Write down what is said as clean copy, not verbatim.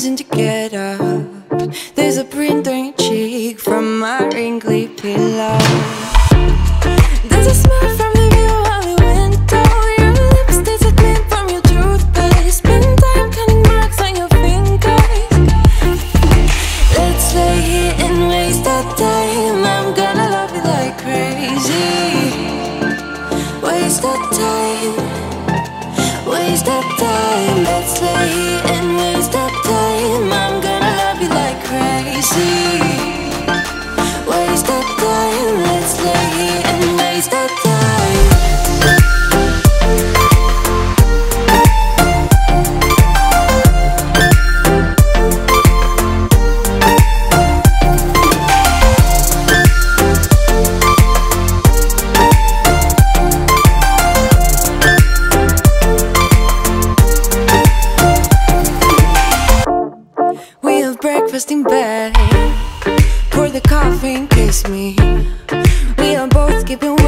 reason to get up. There's a print on your cheek from my wrinkly pillow. There's a smell from the view on the window. Your lipstick's a glint from your toothpaste. Spend time counting marks on your fingers. Let's lay here and waste our time. I'm gonna love you like crazy. Waste our time. Waste our time. Let's lay here and waste our time. I'm gonna love you like crazy. Waste our time. Let's lay here and waste our time. Breakfast in bed, pour the coffee and kiss me. We are both keeping